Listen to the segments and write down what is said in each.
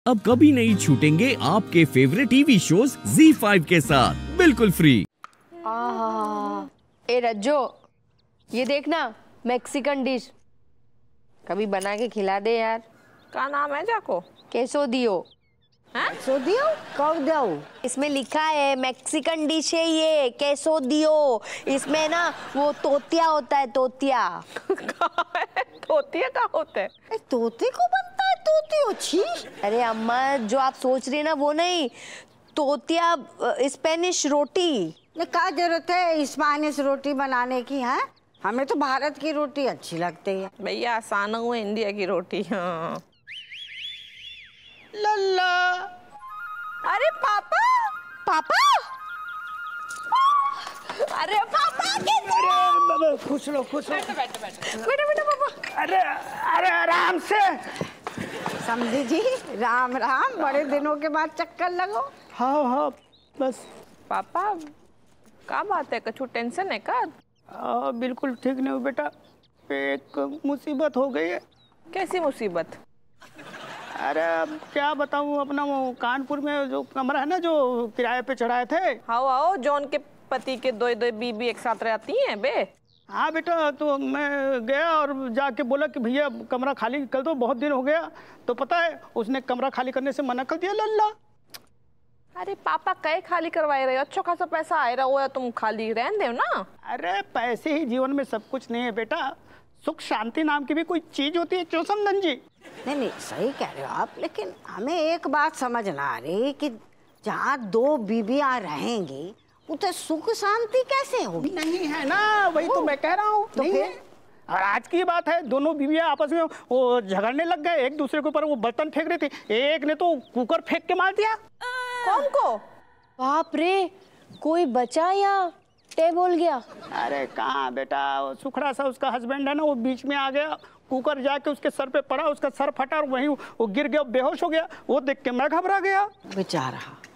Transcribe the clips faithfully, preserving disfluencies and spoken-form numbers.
अब कभी नहीं छूटेंगे आपके favourite TV shows Zee five के साथ बिल्कुल फ्री। आहा, ए रज्जो, ये देखना मैक्सिकन डिश कभी बना के खिला दे यार। क्या नाम है जाको? केसोदियो। केसोदियो कब दो? इसमें लिखा है मैक्सिकन डिश है ये केसोदियो। इसमें ना वो तोतिया होता है, तोतिया। तोतिया क्या होता है? तोते को बनता है तोतियो? छी। अरे अम्मा, जो आप सोच रही है ना वो नहीं, तोतिया स्पेनिश रोटी। ने क्या जरूरत है स्पेनिश रोटी बनाने की? है हमें तो भारत की रोटी अच्छी लगती है। भैया आसान हुआ इंडिया की रोटी। हाँ लल्ला। अरे पापा, पापा, अरे पापा अरे खुश लो खुश लो। बैठो बैठो बैठो बैठो बैठो पापा। अरे अरे आराम से। समझी जी, राम राम, बड़े दिनों के बाद चक्कर लगो। हाँ हाँ बस। पापा क्या बात है, कछु टेंशन है का? आ, बिल्कुल ठीक नहीं हूँ बेटा, एक मुसीबत हो गई है। कैसी मुसीबत? अरे अब क्या बताऊँ, अपना वो कानपुर में जो कमरा है ना जो किराए पे चढ़ाए थे। आओ आओ, जॉन के पति के दो दो बीबी एक साथ रहती हैं बे। हाँ बेटा, तो मैं गया और जाके बोला कि भैया कमरा खाली कर दो, बहुत दिन हो गया। तो पता है उसने कमरा खाली करने से मना कर दिया। लल्ला। अरे पापा कई खाली करवाए रहे हो, अच्छा खासा पैसा आ रहा हुआ, तुम खाली रहने दो ना। अरे पैसे ही जीवन में सब कुछ नहीं है बेटा, सुख शांति नाम की भी कोई चीज होती है। क्यों समझन जी? नहीं नहीं सही कह रहे हो आप, लेकिन हमें एक बात समझ ना आ रही कि जहाँ दो बीबियाँ रहेंगी उसे सुख शांति कैसे होगी? नहीं है ना, वही तो मैं कह रहा हूँ। तो नहीं फिर? है। और आज की बात है, दोनों बीवियाँ आपस में वो झगड़ने लग गए, एक दूसरे के ऊपर वो बर्तन फेंक रही थी। एक ने तो कुकर फेंक के मार दिया। कौन को? बाप रे, कोई बचा या टे बोल गया? अरे कहाँ बेटा, वो सुखड़ा सा उसका हस्बैंड है ना, वो बीच में आ गया, कुकर जाके उसके सर पे पड़ा, उसका सर फटा और वहीं वो गिर गया, बेहोश हो गया। वो देख के मैं घबरा गया। बेचारा।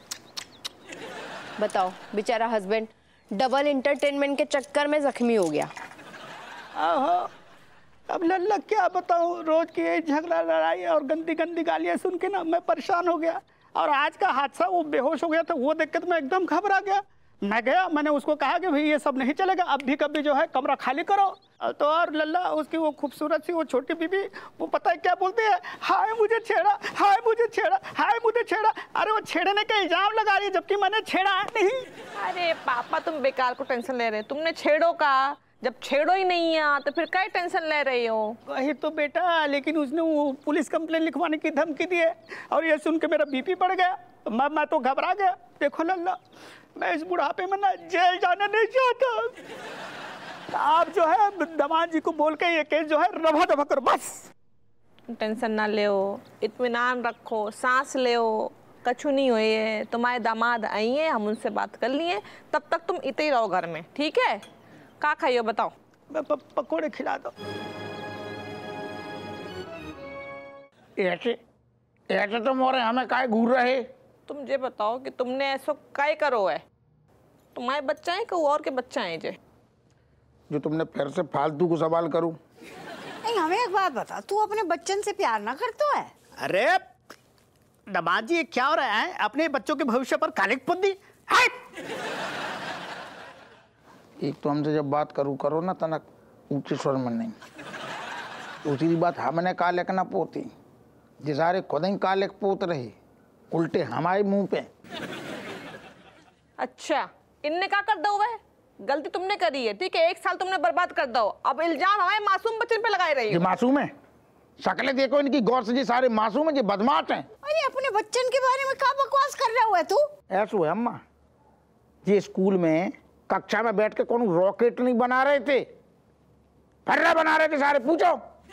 बताओ, बेचारा हस्बैंड डबल इंटरटेनमेंट के चक्कर में जख्मी हो गया। आहो, अब लल्ला क्या बताऊँ, रोज की यही झगड़ा लड़ाई और गंदी गंदी गालियाँ सुन के ना मैं परेशान हो गया। और आज का हादसा, वो बेहोश हो गया था, वो देख के तो मैं एकदम घबरा गया। मैं गया, मैंने उसको कहा कि भाई ये सब नहीं चलेगा, अब भी कभी जो है कमरा खाली करो। तो और लल्ला उसकी वो खूबसूरत सी वो छोटी बीबी, वो पता है क्या बोलती है? हाय मुझे छेड़ा, हाय मुझे छेड़ा, हाय मुझे छेड़ा। अरे वो छेड़ने का इल्जाम लगा रही है, जबकि मैंने छेड़ा नहीं। अरे पापा तुम बेकार को टेंशन ले रहे हो, तुमने छेड़ो का, जब छेड़ो ही नहीं है तो फिर क्या टेंशन ले रही हो? वही तो बेटा, लेकिन उसने वो पुलिस कंप्लेन लिखवाने की धमकी दी है और ये सुन के मेरा बीपी बढ़ गया। मैं मैं तो घबरा गया। देखो लल्ला, मैं इस बुढ़ापे में ना जेल जाना नहीं चाहता। आप जो है दामाद जी को बोल के ये केस जो है रफा दफा करो बस। टेंशन ना ले, इत्मीनान रखो, सांस ले, कछु नहीं हुई है। तुम्हारे दामाद आई है, हम उनसे बात कर लिए, तब तक तुम इतने ही रहो घर में, ठीक है? क्या खाइयो बताओ? पकोड़े खिला दो। ऐसे ऐसे तो मोरे हमें काय घूर रहे। तुम ये बताओ कि तुमने ऐसा काय करो है? तुम्हारे बच्चा है कि और के बच्चा है जे? जो तुमने फिर से फालतू को सवाल करूं। नहीं हमें एक बात बता, तू अपने बच्चन से प्यार ना करता है? अरे दामाद जी, क्या हो रहा है? अपने बच्चों के भविष्य पर कालिक पुत दी। एक तो हमसे जब बात करूँ करो ना तनक ऊंचे स्वर में नहीं। दूसरी बात, हमने कालिक ना पोती, जिसारे खुद ही कालिक पोत रहे, उल्टे हमारे मुंह पे। अच्छा, इनने क्या कर दो? वह गलती तुमने करी है, ठीक है? एक साल तुमने बर्बाद कर दो, अब इल्जाम हमारे मासूम बच्चन पे लगाए रही हो। ये मासूम है? शक्लें देखो इनकी गौर से, जी सारे मासूम है, ये बदमाश हैं। अरे अपने बच्चन के बारे में क्या बकवास कर रहा हुआ है तू? ऐसा है अम्मा, ये स्कूल में कक्षा में बैठ के कौन रॉकेट नहीं बना रहे थे, फर्रा बना रहे थे सारे। पूछो,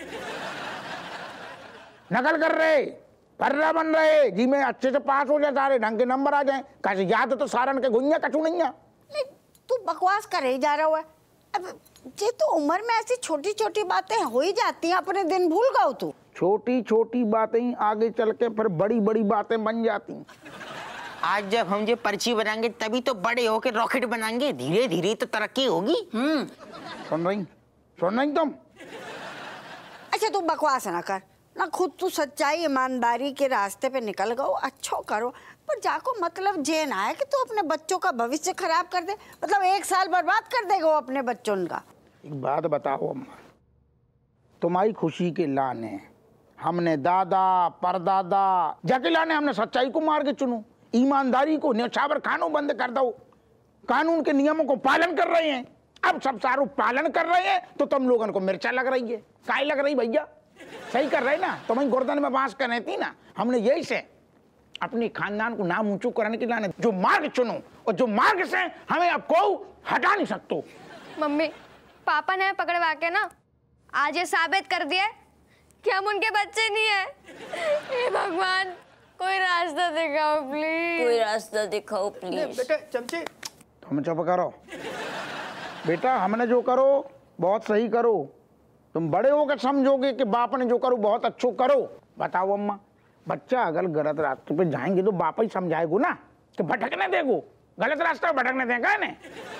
नकल कर रहे, फर्रा बन रहे जी में, अच्छे से पास हो जाए, सारे ढंग के नंबर आ जाए। कैसे याद तो सारन के गुइया कछू नहीं है। तू बकवास कर ही जा रहा हुआ है। अब ये तो उम्र में ऐसी छोटी छोटी बातें हो ही जाती हैं, अपने दिन भूल गए तू। छोटी छोटी बातें आगे चल के फिर बड़ी बड़ी बातें बन जाती। आज जब हम ये पर्ची बनाएंगे तभी तो बड़े होके रॉकेट बनाएंगे, धीरे धीरे तो तरक्की होगी। हम्म सुन रही सुन रही तुम? अच्छा तू बकवास ना कर, ना खुद तू सच्चाई ईमानदारी के रास्ते पे निकल गओ, अच्छो करो, पर जाको मतलब जे ना है कि तू अपने बच्चों का भविष्य खराब कर दे, मतलब एक साल बर्बाद कर देगा अपने बच्चों का। एक बात बताओ अम्मा, तुम्हारी खुशी के लाने हमने दादा परदादा जाके लाने हमने सच्चाई को मार के चुनो, ईमानदारी को न्यौछावर खानो बंद कर दो, कानून के नियमों को पालन कर रहे हैं। अब सब सारू पालन कर रहे हैं तो तुम लोगों को मिर्चा लग रही है, काय लग रही भैया? सही कर रहे ना, तुम्हें गर्दन में बांस कर रही थी ना। हमने यही से अपने खानदान को नाम ऊंचू करने के लिए जो मार्ग चुनो, और जो मार्ग से हमें अब को हटा नहीं सकते। मम्मी पापा ने पकड़वा के ना आज ये साबित कर दिया कि हम उनके बच्चे नहीं है। हे भगवान कोई रास्ता दिखाओ प्लीज, कोई रास्ता दिखाओ प्लीज। बेटे चमचे तुम चुप करो बेटा, हमने जो करो बहुत सही करो, तुम बड़े होकर समझोगे कि बाप ने जो करो बहुत अच्छो करो। बताओ अम्मा, बच्चा अगर गलत रास्ते पे जाएंगे तो बाप ही समझाएगो ना कि भटकने देगो, गलत रास्ते भटकने देगा ना।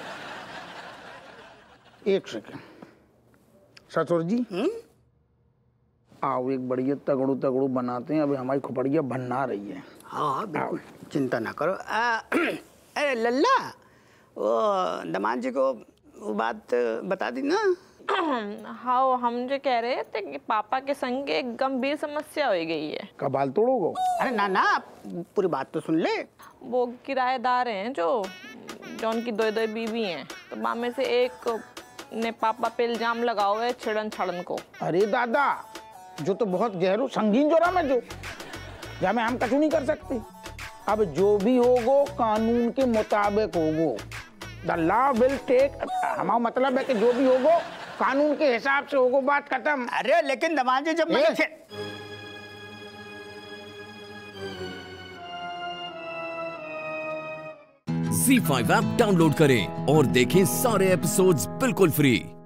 एक सेकंड ससुर जी, हुँ? आओ एक बढ़िया तगड़ू तगड़ू बनाते हैं, अभी हमारी खोपड़िया भन्ना रही है। हाँ हाँ बिल्कुल, चिंता ना करो। आ, अरे लल्ला, वो दमाद जी को वो बात बता दी ना? हाँ, हम जो कह रहे थे कि पापा के संग एक गंभीर समस्या हो गई है। कब बाल तोड़ोगे? अरे ना ना, पूरी बात तो सुन ले। वो किराएदार हैं जो जो उनकी दो दो बीवी हैं, तो माँ में से एक ने पापा पे इल्जाम लगाओ है छिड़न छड़न को। अरे दादा, जो तो बहुत गहरो संगीन जोराम है, जो जहाँ में हम कछु नहीं कर सकते। अब जो भी होगो कानून के मुताबिक होगो, द लॉ विल टेक। हमारा मतलब है कि जो भी होगो कानून के हिसाब से होगो, बात खत्म। अरे लेकिन दमाद जी जब मैं ज़ी फाइव ऐप डाउनलोड करें और देखें सारे एपिसोड्स बिल्कुल फ्री।